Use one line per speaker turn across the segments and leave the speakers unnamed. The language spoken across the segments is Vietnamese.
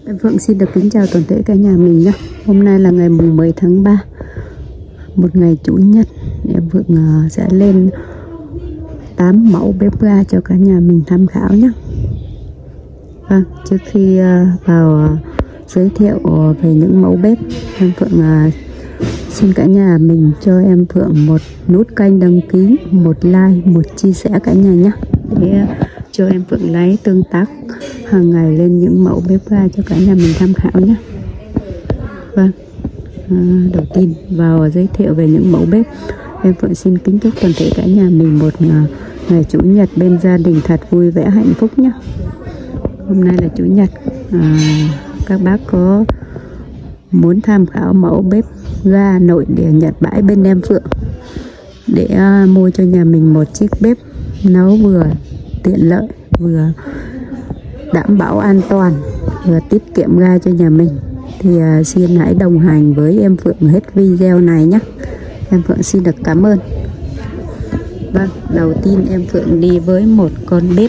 Em Phượng xin được kính chào toàn thể cả nhà mình nhé. Hôm nay là ngày mùng 10 tháng 3, một ngày Chủ nhật. Em Phượng sẽ lên 8 mẫu bếp ga cho cả nhà mình tham khảo nhé. Vâng, trước khi vào giới thiệu về những mẫu bếp, em Phượng xin cả nhà mình cho em Phượng một nút kênh đăng ký, một like, một chia sẻ cả nhà nhé, để cho em Phượng lấy tương tác hàng ngày lên những mẫu bếp ga cho cả nhà mình tham khảo nhé. Vâng, đầu tiên vào giới thiệu về những mẫu bếp, em Phượng xin kính chúc toàn thể cả nhà mình một ngày Chủ nhật bên gia đình thật vui vẻ hạnh phúc nhé. Hôm nay là Chủ nhật, các bác có muốn tham khảo mẫu bếp ga nội địa Nhật bãi bên em Phượng để mua cho nhà mình một chiếc bếp nấu vừa tiện lợi, vừa đảm bảo an toàn, vừa tiết kiệm ga cho nhà mình, thì xin hãy đồng hành với em Phượng hết video này nhé. Em Phượng xin được cảm ơn. Vâng, đầu tiên em Phượng đi với một con bếp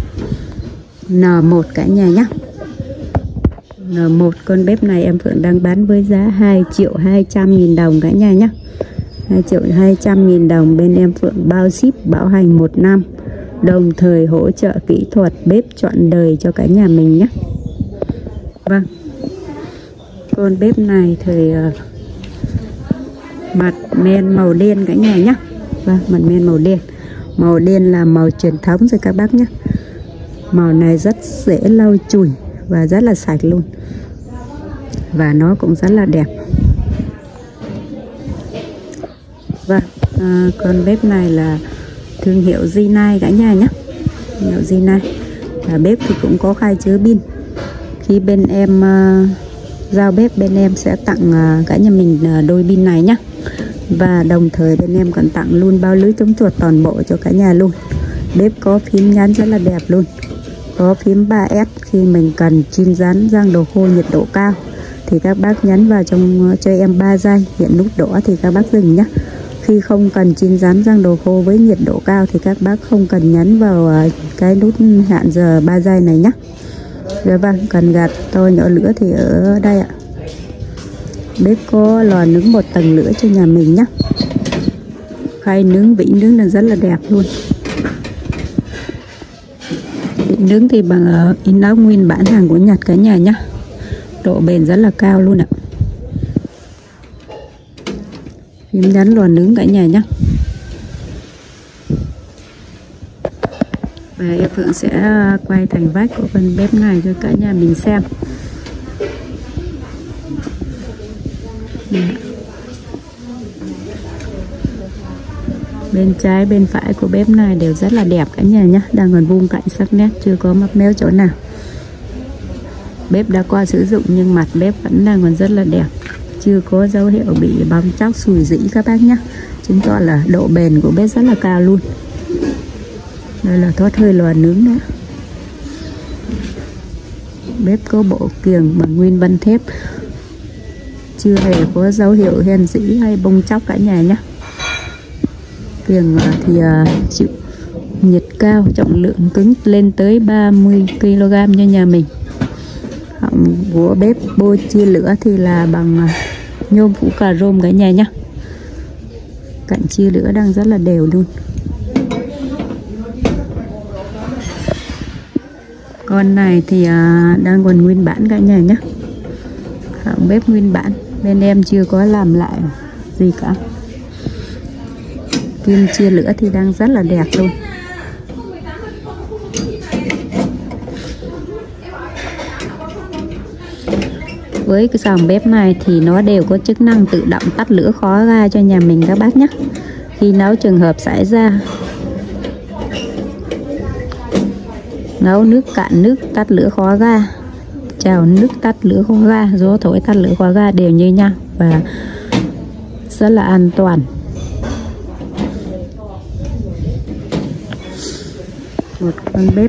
N1 cả nhà nhé. N1 con bếp này em Phượng đang bán với giá 2.200.000 đồng cả nhà nhé. 2.200.000 đồng, bên em Phượng bao ship bảo hành 1 năm, đồng thời hỗ trợ kỹ thuật bếp trọn đời cho cả nhà mình nhé. Vâng, con bếp này thì mặt men màu đen cả nhà nhé. Vâng, mặt men màu đen. Màu đen là màu truyền thống rồi các bác nhé. Màu này rất dễ lau chùi và rất là sạch luôn, và nó cũng rất là đẹp. Vâng, con bếp này là thương hiệu Rinnai cả nhà nhé. Thương hiệu Rinnai. Và bếp thì cũng có khai chứa pin. Khi bên em giao bếp, bên em sẽ tặng cả nhà mình đôi pin này nhé. Và đồng thời bên em còn tặng luôn bao lưới chống chuột toàn bộ cho cả nhà luôn. Bếp có phím nhấn rất là đẹp luôn, có phím 3S. Khi mình cần chiên rán rang đồ khô nhiệt độ cao thì các bác nhấn vào trong cho em 3 giây, hiện nút đỏ thì các bác dừng nhé. Khi không cần chiên rán rang đồ khô với nhiệt độ cao thì các bác không cần nhấn vào cái nút hạn giờ 3 giây này nhé. Rồi vâng, cần gạt to nhỏ lửa thì ở đây ạ. Bếp có lò nướng một tầng lửa cho nhà mình nhé. Khay nướng, vỉ nướng là rất là đẹp luôn. Vỉ nướng thì bằng inox nguyên bản hàng của Nhật cả nhà nhé. Độ bền rất là cao luôn ạ. Phím nhấn lò nướng cả nhà nhé. Và em Phượng sẽ quay thành vách của con bếp này cho cả nhà mình xem. Bên trái bên phải của bếp này đều rất là đẹp cả nhà nhé. Đang còn vuông cạnh sắc nét, chưa có mấp méo chỗ nào. Bếp đã qua sử dụng nhưng mặt bếp vẫn đang còn rất là đẹp, chưa có dấu hiệu bị bong chóc sùi rỉ các bác nhé. Chứng tỏ là độ bền của bếp rất là cao luôn. Đây là thoát hơi lò nướng nữa. Bếp có bộ kiềng bằng nguyên vân thép, chưa hề có dấu hiệu hen rỉ hay bong chóc cả nhà nhé. Kiềng thì chịu nhiệt cao, trọng lượng cứng lên tới 30 kg cho nhà mình. Họng của bếp bô chia lửa thì là bằng nhôm phủ cà rôm cả nhà nhé. Cạnh chia lửa đang rất là đều luôn. Con này thì đang còn nguyên bản cả nhà nhé. Họng bếp nguyên bản, bên em chưa có làm lại gì cả. Kim chia lửa thì đang rất là đẹp luôn. Với cái dòng bếp này thì nó đều có chức năng tự động tắt lửa khóa ga cho nhà mình các bác nhé. Khi nấu trường hợp xảy ra nấu nước cạn nước, tắt lửa khóa ga, trào nước, tắt lửa khóa ga, gió thổi tắt lửa khóa ga đều như nhau và rất là an toàn. Một con bếp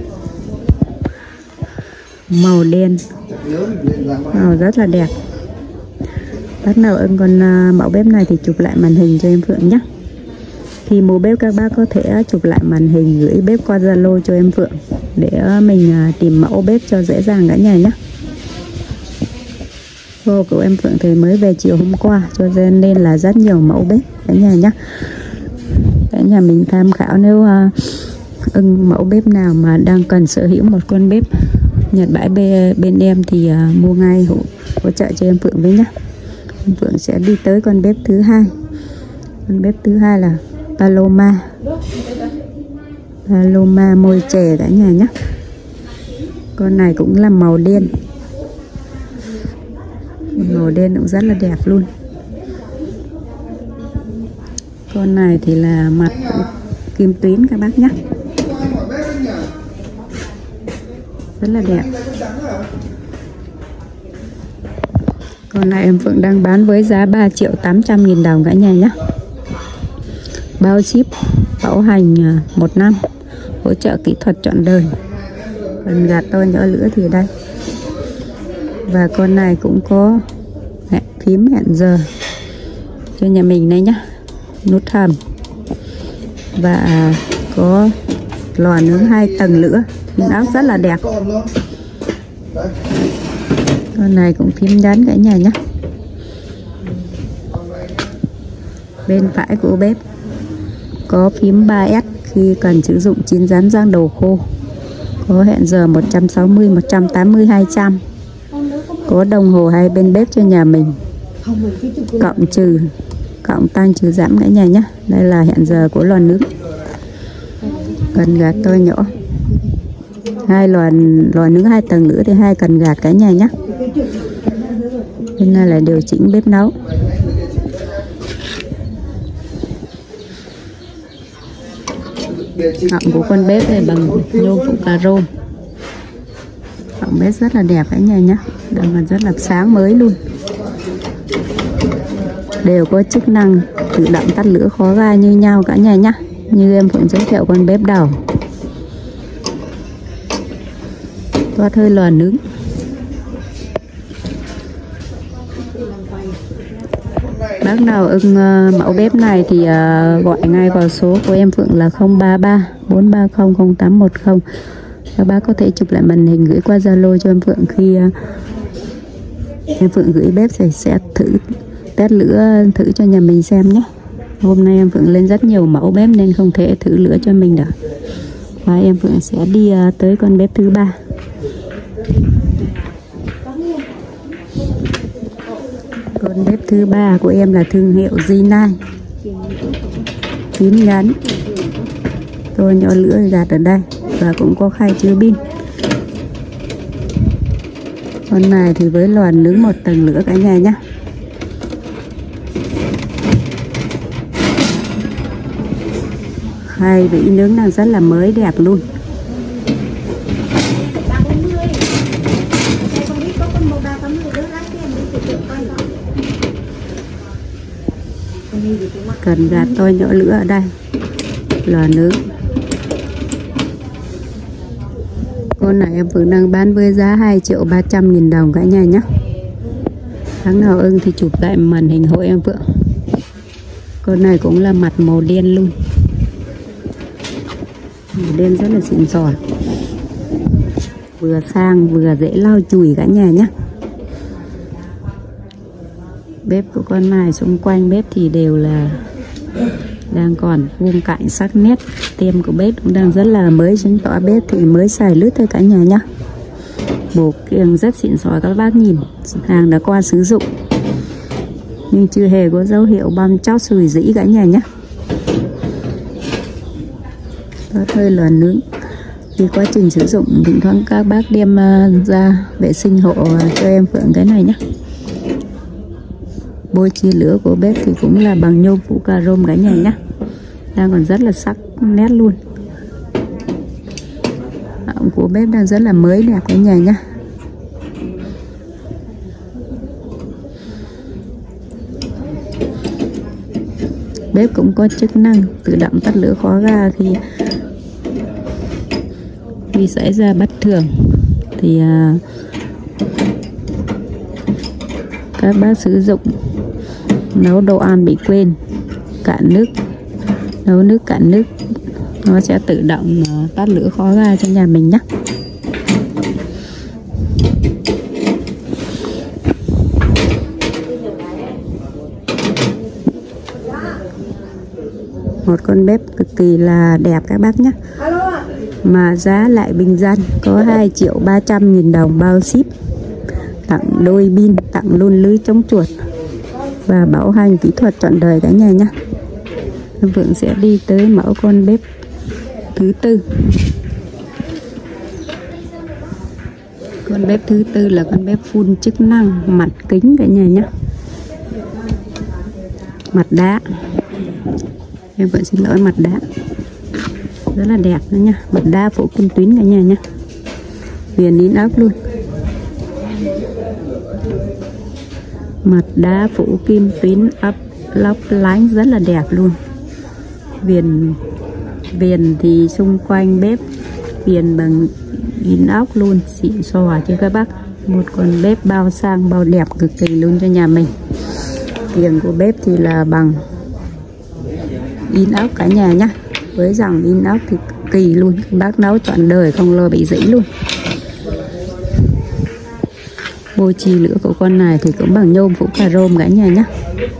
màu đen, màu rất là đẹp. Bác nào ưng con mẫu bếp này thì chụp lại màn hình cho em Phượng nhé. Khi mua bếp các bác có thể chụp lại màn hình gửi bếp qua Zalo cho em Phượng để mình tìm mẫu bếp cho dễ dàng cả nhà nhé. Cô của em Phượng thì mới về chiều hôm qua, cho nên là rất nhiều mẫu bếp cả nhà nhé. Cả nhà mình tham khảo nếu ưng mẫu bếp nào mà đang cần sở hữu một con bếp Nhật bãi bên em thì mua ngay hỗ trợ cho em Phượng với nhé. Em Phượng sẽ đi tới con bếp thứ hai. Con bếp thứ hai là Paloma môi chè cả nhà nhé. Con này cũng là màu đen. Màu đen cũng rất là đẹp luôn. Con này thì là mặt kim tuyến các bác nhé. Rất là đẹp. Con này em Phượng đang bán với giá 3.800.000 đồng cả nhà nhé. Bao ship, bảo hành 1 năm, hỗ trợ kỹ thuật trọn đời. Còn gạt to nhỏ lửa thì đây. Và con này cũng có phím hẹn giờ cho nhà mình đây nhá, nút hầm, và có lò nướng 2 tầng lửa, áo rất là đẹp. Con này cũng phím nhấn cả nhà nhé. Bên phải của bếp có phím 3S khi cần sử dụng chín rán rang đồ khô, có hẹn giờ 160, 180, 200. Có đồng hồ hai bên bếp cho nhà mình, cộng tăng trừ giảm cả nhà nhé. Đây là hẹn giờ của lò nướng. Cần gạt to nhỏ, hai lò nướng 2 tầng lửa thì 2 cần gạt cả nhà nhé. Bên này là điều chỉnh bếp nấu. Họng của con bếp này bằng nhôm phụ carbon. Họng bếp rất là đẹp cả nhà nhé, đang còn rất là sáng mới luôn. Đều có chức năng tự động tắt lửa khó ga như nhau cả nhà nhé. Như em cũng giới thiệu con bếp đầu. Toát hơi lò nướng. Bác nào ưng mẫu bếp này thì gọi ngay vào số của em Phượng là 033 430 0810. Các bác có thể chụp lại màn hình gửi qua Zalo cho em Phượng. Khi em Phượng gửi bếp thì sẽ thử test lửa thử cho nhà mình xem nhé. Hôm nay em Phượng lên rất nhiều mẫu bếp nên không thể thử lửa cho mình được. Và em Phượng sẽ đi tới con bếp thứ 3. Con bếp thứ 3 của em là thương hiệu G9. Phím nhấn, tôi nhỏ lửa gạt ở đây và cũng có khay chứa pin. Con này thì với lò nướng 1 tầng lửa cả nhà nhé. Khay vỉ nướng đang rất là mới đẹp luôn. Cần gạt to nhỏ lửa ở đây. Lò nướng. Con này em Phượng đang bán với giá 2.300.000 đồng cả nhà nhé. Tháng nào ưng thì chụp lại màn hình hộ em Phượng. Con này cũng là mặt màu đen luôn. Màu đen rất là xịn sò. Vừa sang vừa dễ lau chùi cả nhà nhé. Bếp của con này xung quanh bếp thì đều là đang còn vuông cạnh sắc nét. Tem của bếp cũng đang rất là mới, chứng tỏ bếp thì mới xài lướt thôi cả nhà nhé. Bộ kiềng rất xịn sò, các bác nhìn hàng đã qua sử dụng nhưng chưa hề có dấu hiệu băm chóc sùi rĩ cả nhà nhé. Có hơi lò nướng. Khi quá trình sử dụng thỉnh thoảng các bác đem ra vệ sinh hộ cho em Phượng cái này nhé. Bôi chia lửa của bếp thì cũng là bằng nhôm phụ carbon cả nhà nhé. Đang còn rất là sắc nét luôn. Họng của bếp đang rất là mới đẹp cả nhà nhé. Bếp cũng có chức năng tự động tắt lửa khó ga khi xảy ra bất thường thì các bác sử dụng nấu đồ ăn bị quên cạn nước, nấu nước cạn nước, nó sẽ tự động tắt lửa khó ga cho nhà mình nhé. Một con bếp cực kỳ là đẹp các bác nhé. Mà giá lại bình dân, có 2.300.000 đồng bao ship. Tặng đôi pin, tặng luôn lưới chống chuột và bảo hành kỹ thuật trọn đời cả nhà nhé. Em Phượng sẽ đi tới mẫu con bếp thứ tư. Con bếp thứ tư là con bếp full chức năng mặt kính cả nhà nhé. Mặt đá. Em Phượng xin lỗi, mặt đá rất là đẹp nữa nha. Mặt đá phủ cung tuyến cả nhà nhé. Viền in ốc luôn. Mặt đá phủ kim tuyến ấp lóc lánh rất là đẹp luôn. Viền thì xung quanh bếp viền bằng in ốc luôn, xịn sò chứ các bác. Một con bếp bao sang bao đẹp cực kỳ luôn cho nhà mình. Viền của bếp thì là bằng in ốc cả nhà nhá. Với dòng in ốc thì cực kỳ luôn, bác nấu trọn đời không lo bị rỉ luôn. Bôi chi lửa của con này thì cũng bằng nhôm phủ cà rôm cả nhà nhé.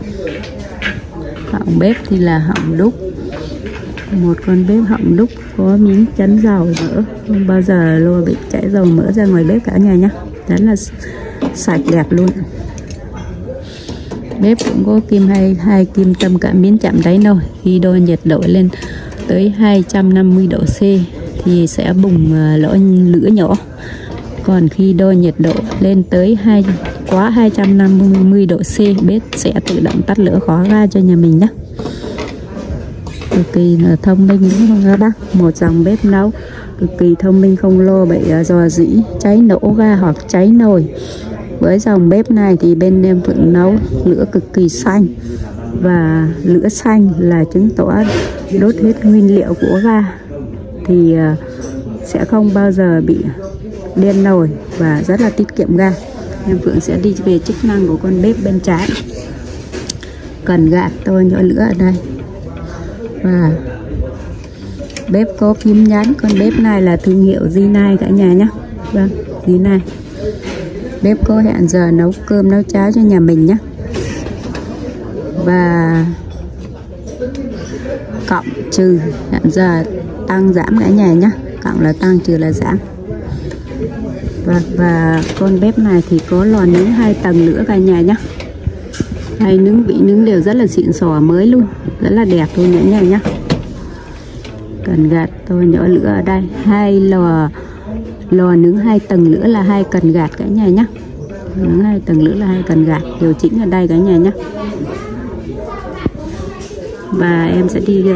Họng bếp thì là họng đúc. Một con bếp họng đúc có miếng chắn dầu mỡ, không bao giờ lo bị chảy dầu mỡ ra ngoài bếp cả nhà nhé. Rất là sạch đẹp luôn. Bếp cũng có kim hai kim tâm cảm biến chạm đáy nồi. Khi đo nhiệt độ lên tới 250 độ C thì sẽ bùng lỗ lửa nhỏ. Còn khi đo nhiệt độ lên tới quá 250 độ C, bếp sẽ tự động tắt lửa khó ga cho nhà mình nhé. Cực kỳ là thông minh đúng không các bác? Một dòng bếp nấu cực kỳ thông minh, không lo bị rò rỉ, cháy nổ ga hoặc cháy nồi. Với dòng bếp này thì bên em Phượng nấu lửa cực kỳ xanh. Và lửa xanh là chứng tỏ đốt hết nguyên liệu của ga thì sẽ không bao giờ bị đen nồi và rất là tiết kiệm ga. Em Phượng sẽ đi về chức năng của con bếp bên trái. Cần gạt tôi nhỏ lửa ở đây. Và bếp có phím nhấn. Con bếp này là thương hiệu Rinnai cả nhà nhé. Vâng, Rinnai. Bếp có hẹn giờ nấu cơm nấu cháo cho nhà mình nhé. Và cộng trừ hẹn giờ tăng giảm cả nhà nhé. Cộng là tăng, trừ là giảm. Và con bếp này thì có lò nướng 2 tầng lửa cả nhà nhé. Hay nướng vị nướng đều rất là xịn sò mới luôn, rất là đẹp luôn cả nhà nhé. Cần gạt tôi nhỏ lửa ở đây. Lò nướng 2 tầng lửa là 2 cần gạt cả nhà nhé. Nướng 2 tầng lửa là 2 cần gạt, điều chỉnh ở đây cả nhà nhé. Và em sẽ đi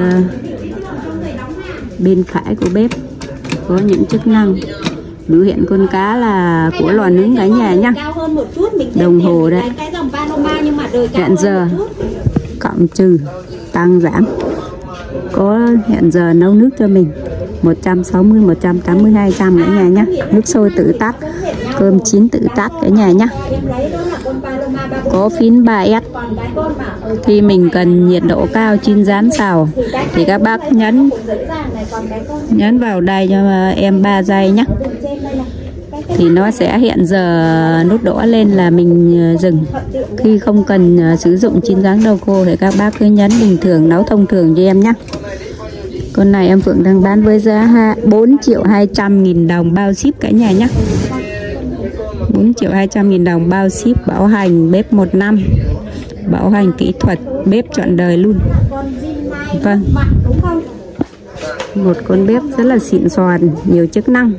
bên phải của bếp, có những chức năng. Biểu hiện con cá là của lò nướng cả nhà nhá. Đồng hồ đấy, hẹn giờ, cộng trừ, tăng giảm. Có hẹn giờ nấu nước cho mình 160, 180, 200 cả nhà nhá. Nước sôi tự tắt, cơm chín tự tắt cả nhà nhá. Có phím 3S. Khi mình cần nhiệt độ cao chiên rán xào thì các bác nhấn vào đây cho em 3 giây nhé. Thì nó sẽ hiện giờ nút đỏ lên là mình dừng. Khi không cần sử dụng chiên rán đâu cô thì các bác cứ nhấn bình thường, nấu thông thường cho em nhé. Con này em Phượng đang bán với giá 4.200.000 đồng bao ship cả nhà nhé. 4.200.000 đồng bao ship, bảo hành bếp 1 năm, bảo hành kỹ thuật bếp trọn đời luôn. Vâng, một con bếp rất là xịn sò, nhiều chức năng.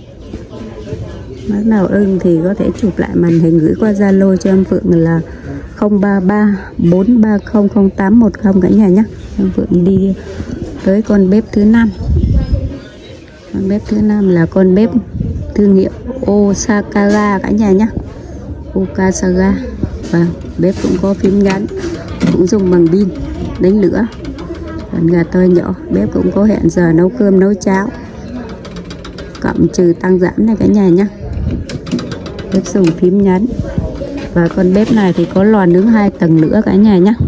Bác nào ưng thì có thể chụp lại màn hình gửi qua Zalo cho em Phượng là 033 430 0810 cả nhà nhé. Em Phượng đi tới con bếp thứ 5. Con bếp thứ 5 là con bếp thương hiệu Osaka cả nhà nhé. Osaka. Và bếp cũng có phím gắn, cũng dùng bằng pin đánh lửa. Phần gà tơi nhỏ. Bếp cũng có hẹn giờ nấu cơm nấu cháo, cộng trừ tăng giảm này cả nhà nhé. Bếp dùng phím nhấn. Và con bếp này thì có lò nướng 2 tầng lửa cả nhà nhé.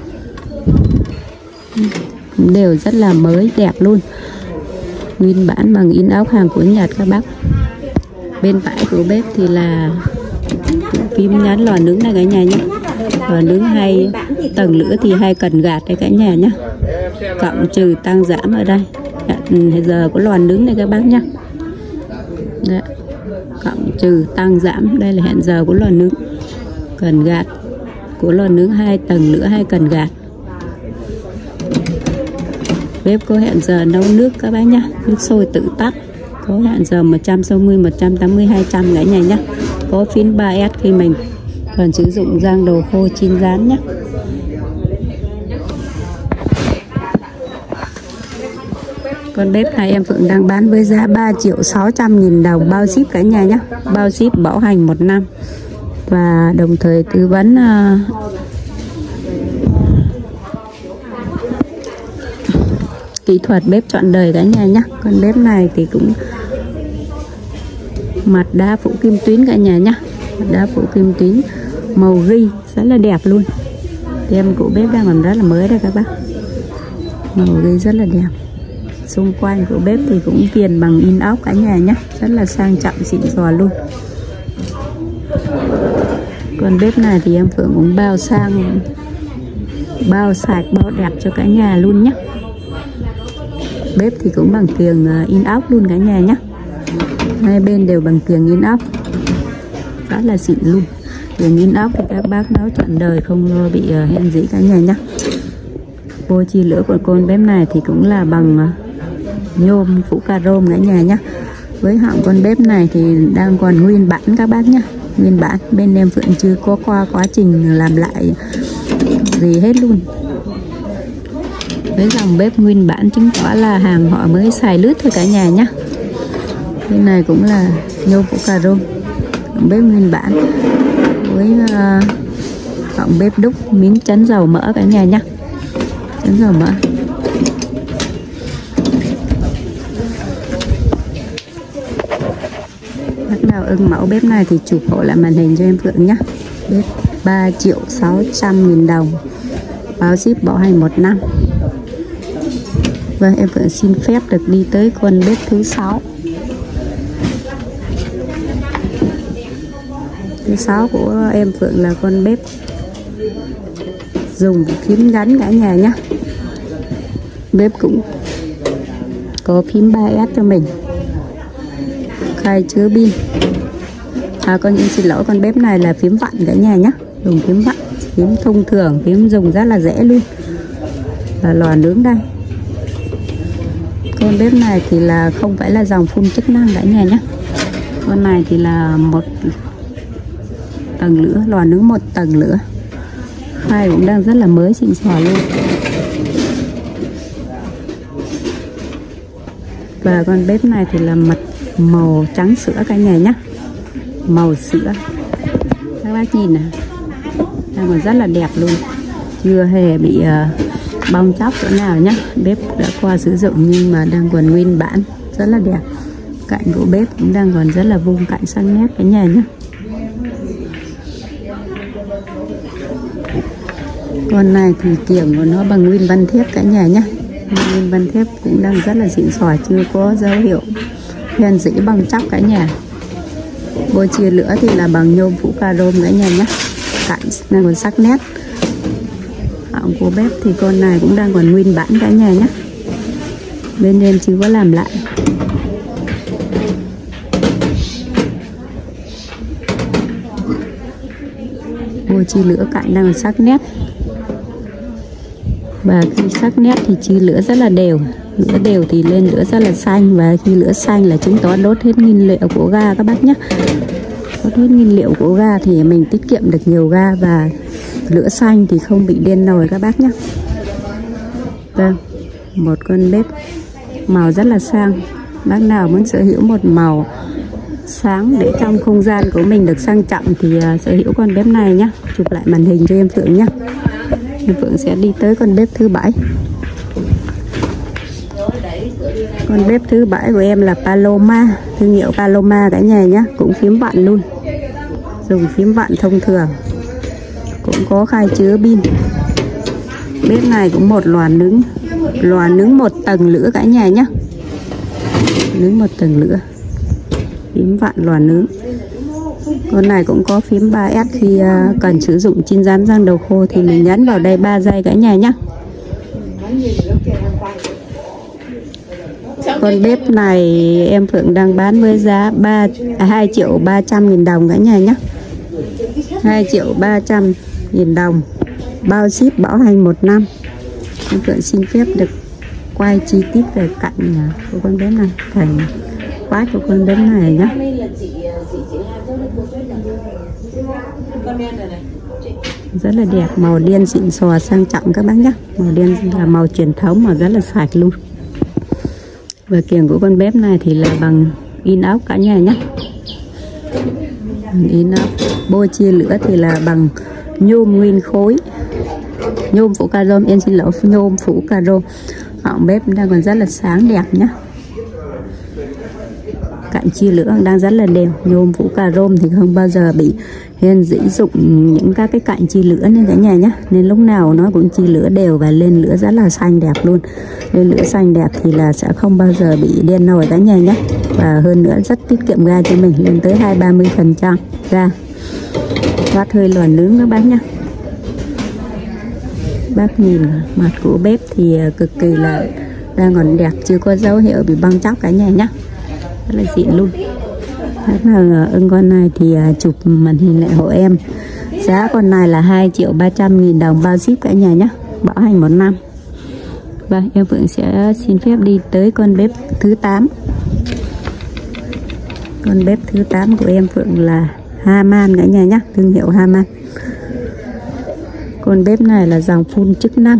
Đều rất là mới đẹp luôn, nguyên bản bằng in ốc, hàng của Nhật các bác. Bên phải của bếp thì là phím nhấn lò nướng này cả nhà nhé. Lò nướng 2 tầng lửa thì 2 cần gạt đấy cả nhà nhé. cộng trừ tăng giảm ở đây. Hẹn giờ của lò nướng này các bác nhé. Đấy. Cộng trừ tăng giảm, đây là hẹn giờ của lò nướng. Cần gạt của lò nướng 2 tầng lửa 2 cần gạt. Bếp có hẹn giờ nấu nước các bác nhé, nước sôi tự tắt. Có hẹn giờ 160, 180, 200 cả nhà nhé. Có phím 3S khi mình còn sử dụng rang đồ khô chiên rán nhé. Con bếp này em Phượng đang bán với giá 3.600.000 đồng bao ship cả nhà nhé. Bao ship bảo hành 1 năm. Và đồng thời tư vấn kỹ thuật bếp trọn đời cả nhà nhé. Con bếp này thì cũng mặt đá phủ kim tuyến cả nhà nhé. Mặt đá phủ kim tuyến màu ghi rất là đẹp luôn. Tem của bếp đang còn rất là mới đây các bác. Màu ghi rất là đẹp. Xung quanh của bếp thì cũng viền bằng inox cả nhà nhé, rất là sang trọng xịn sò luôn. Còn bếp này thì em Phượng cũng bao sang, bao sạch, bao đẹp cho cả nhà luôn nhé. Bếp thì cũng bằng kiềng inox luôn cả nhà nhé. Hai bên đều bằng kiềng inox, rất là xịn luôn. Kiềng inox thì các bác nấu trọn đời không lo bị hen dỉ cả nhà nhé. Bô chi lửa của con bếp này thì cũng là bằng nhôm phủ carom cả nhà nhé. Với họng con bếp này thì đang còn nguyên bản các bác nhé. Nguyên bản, bên em Phượng chưa có qua quá trình làm lại gì hết luôn. Với dòng bếp nguyên bản chứng tỏ là hàng họ mới xài lướt thôi cả nhà nhé. Bên này cũng là nhôm phủ carom, bếp nguyên bản với họng bếp đúc miếng chắn dầu mỡ cả nhà nhé. Chắn dầu mỡ. Bác nào ưng mẫu bếp này thì chụp hộ lại màn hình cho em Phượng nhé. Bếp 3.600.000 đồng bao ship bảo hành 1 năm. Vâng, em Phượng xin phép được đi tới con bếp thứ 6. Thứ 6 của em Phượng là con bếp dùng phím gắn cả nhà nhé. Bếp cũng có phím 3S cho mình, khai chứa pin. Con xin lỗi, con bếp này là phím vặn cả nhà nhé. Dùng phím vặn, phím thông thường, phím dùng rất là dễ luôn. Là lò nướng đây. Con bếp này thì là không phải là dòng phun chức năng cả nhà nhé. Con này thì là 1 tầng lửa, lò nướng 1 tầng lửa. Khai cũng đang rất là mới xịn sò luôn. Và con bếp này thì là mặt màu trắng sữa cả nhà nhé. Màu sữa. Các bác nhìn này, đang còn rất là đẹp luôn, chưa hề bị bong chóc chỗ nào nhé. Bếp đã qua sử dụng nhưng mà đang còn nguyên bản, rất là đẹp. Cạnh của bếp cũng đang còn rất là vuông cạnh sắc nét cả nhà nhé. Con này thì kiềng của nó bằng nguyên vân thép cả nhà nhé. Nguyên vân thép cũng đang rất là xịn sò, chưa có dấu hiệu hoen dỉ bong chóc cả nhà. Bô chia lửa thì là bằng nhôm phủ carom cả nhà nhé. Cạnh đang còn sắc nét. Họng của bếp thì con này cũng đang còn nguyên bản cả nhà nhé. Bên em chưa có làm lại. Bô chi lửa cạnh đang còn sắc nét. Và khi sắc nét thì chi lửa rất là đều. Lửa đều thì lên lửa rất là xanh. Và khi lửa xanh là chứng tỏ đốt hết nguyên liệu của ga các bác nhé. Đốt hết nguyên liệu của ga thì mình tiết kiệm được nhiều ga. Và lửa xanh thì không bị đen nồi các bác nhé. Vâng, một con bếp màu rất là sang. Bác nào muốn sở hữu một màu sáng để trong không gian của mình được sang trọng thì sở hữu con bếp này nhé. Chụp lại màn hình cho em Phượng nhé. Em Phượng sẽ đi tới con bếp thứ 7. Con bếp thứ 7 của em là Paloma, thương hiệu Paloma cả nhà nhé. Cũng phím vặn luôn, dùng phím vặn thông thường, cũng có khai chứa pin. Bếp này cũng một lò nướng 1 tầng lửa cả nhà nhé. Nướng 1 tầng lửa, phím vặn lò nướng. Con này cũng có phím 3S, khi cần sử dụng chiên rán rang đầu khô thì mình nhấn vào đây 3 giây cả nhà nhé. Con bếp này em Phượng đang bán với giá 2.300.000 đồng cả nhà nhé. 2.300.000 đồng, bao ship bảo hành 1 năm. Em Phượng xin phép được quay chi tiết về cạnh của con bếp này, cảnh quát của con bếp này nhé. Rất là đẹp, màu đen xịn sò sang trọng các bác nhé. Màu đen là màu truyền thống mà rất là sạch luôn. Và kiềng của con bếp này thì là bằng inox cả nhà nhé. Inox. Bôi chia lửa thì là bằng nhôm nguyên khối, nhôm phủ carom, em xin lỗi, nhôm phủ carom. Họng bếp đang còn rất là sáng đẹp nhé. Cạnh chia lửa đang rất là đều. Nhôm phủ carom thì không bao giờ bị hên dĩ dụng những các cái cạnh chia lửa nên cả nhà nhé. Nên lúc nào nó cũng chia lửa đều và lên lửa rất là xanh đẹp luôn. Lên lửa xanh đẹp thì là sẽ không bao giờ bị đen nồi cả nhà nhé. Và hơn nữa rất tiết kiệm ga cho mình, lên tới 20-30% ga. Thoát hơi lò nướng các bác nhé. Bác nhìn mặt của bếp thì cực kỳ là đang còn đẹp, chưa có dấu hiệu bị bong chóc cả nhà nhé. Rất là xịn luôn. Bác nào ưng con này thì chụp màn hình lại hộ em. Giá con này là 2.300.000 đồng, bao ship cả nhà nhé, bảo hành 1 năm. Và em Phượng sẽ xin phép đi tới con bếp thứ 8. Con bếp thứ 8 của em Phượng là Haman cả nhà nhé, thương hiệu Haman. Con bếp này là dòng full chức năng.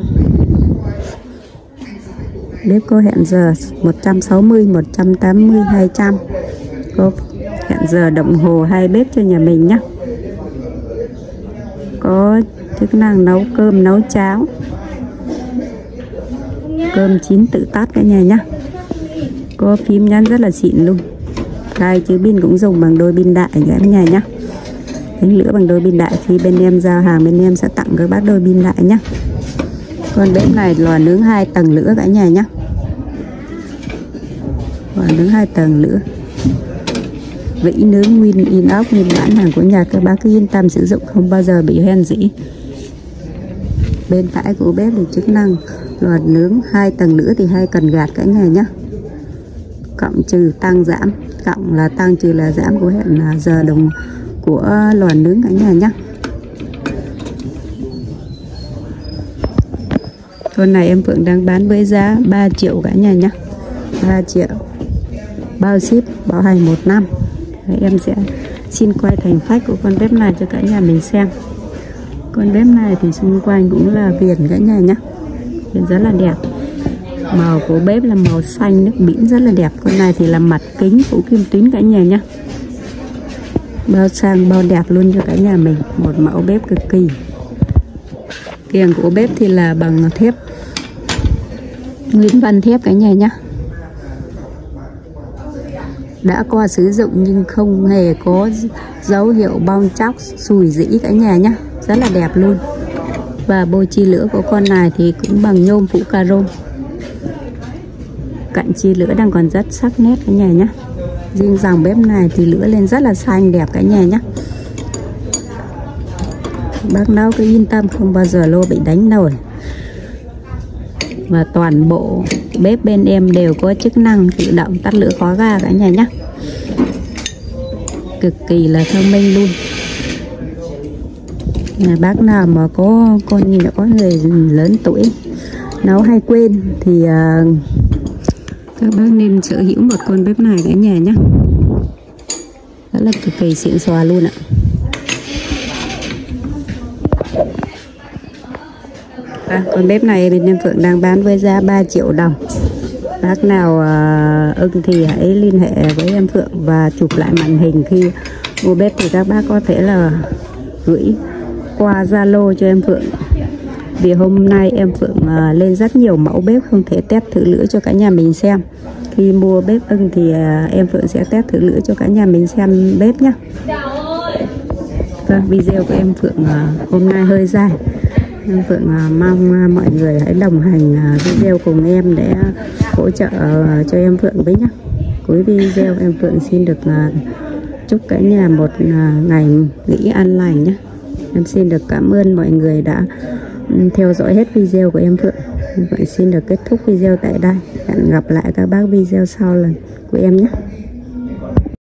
Bếp có hẹn giờ 160, 180, 200. Có hẹn giờ đồng hồ 2 bếp cho nhà mình nhé. Có chức năng nấu cơm, nấu cháo. Cơm chín tự tắt cả nhà nhé. Có phím nhấn rất là xịn luôn. Cài chứ pin cũng dùng bằng đôi pin đại cả nhà nhé. Đánh lửa bằng đôi pin đại, khi bên em giao hàng bên em sẽ tặng các bác đôi pin đại nhé. Con bếp này lò nướng 2 tầng lửa cả nhà nhé. Lò nướng 2 tầng lửa. Vĩ nướng nguyên inox nguyên bản hàng của nhà, các bác cứ yên tâm sử dụng, không bao giờ bị hoen dỉ. Bên phải của bếp thì chức năng lò nướng 2 tầng lửa thì 2 cần gạt cả nhà nhé. Cộng trừ tăng giảm, cộng là tăng, trừ là giảm của hẹn là giờ đồng của lò nướng cả nhà nhé. Con này em Phượng đang bán với giá 3 triệu cả nhà nhé. 3 triệu, bao ship, bảo hành 1 năm. Em sẽ xin quay thành phách của con bếp này cho cả nhà mình xem. Con bếp này thì xung quanh cũng là viền cả nhà nhé. Viền rất là đẹp. Màu của bếp là màu xanh nước biển rất là đẹp. Con này thì là mặt kính phủ kim tuyến cả nhà nhé. Bao sang bao đẹp luôn cho cả nhà mình. Một mẫu bếp cực kỳ. Kiềng của bếp thì là bằng thép nguyên văn thép cả nhà nhé. Đã qua sử dụng nhưng không hề có dấu hiệu bong chóc, sùi rĩ cả nhà nhé. Rất là đẹp luôn. Và bôi chi lửa của con này thì cũng bằng nhôm phủ carom. Cạnh chi lửa đang còn rất sắc nét cả nhà nhé. Riêng dòng bếp này thì lửa lên rất là xanh đẹp cả nhà nhé. Bác nấu cứ yên tâm, không bao giờ lô bị đánh nổi. Và toàn bộ bếp bên em đều có chức năng tự động tắt lửa khóa ga cả nhà nhé. Cực kỳ là thông minh luôn. Nhà bác nào mà có người lớn tuổi nấu hay quên thì các bác nên sở hữu một con bếp này cả nhà nhé. Rất là cực kỳ xịn xò luôn ạ. Con bếp này bên em Phượng đang bán với giá 3 triệu đồng. Bác nào ưng thì hãy liên hệ với em Phượng và chụp lại màn hình khi mua bếp thì các bác có thể là gửi qua Zalo cho em Phượng. Vì hôm nay em Phượng lên rất nhiều mẫu bếp, không thể test thử lửa cho cả nhà mình xem. Khi mua bếp ưng thì em Phượng sẽ test thử lửa cho cả nhà mình xem bếp nhé. Vâng, video của em Phượng hôm nay hơi dài. Em Phượng mong mọi người hãy đồng hành video cùng em để hỗ trợ cho em Phượng với nhé. Cuối video em Phượng xin được chúc cả nhà một ngày nghỉ an lành nhé. Em xin được cảm ơn mọi người đã theo dõi hết video của em Phượng. Vậy xin được kết thúc video tại đây. Hẹn gặp lại các bác video sau lần của em nhé.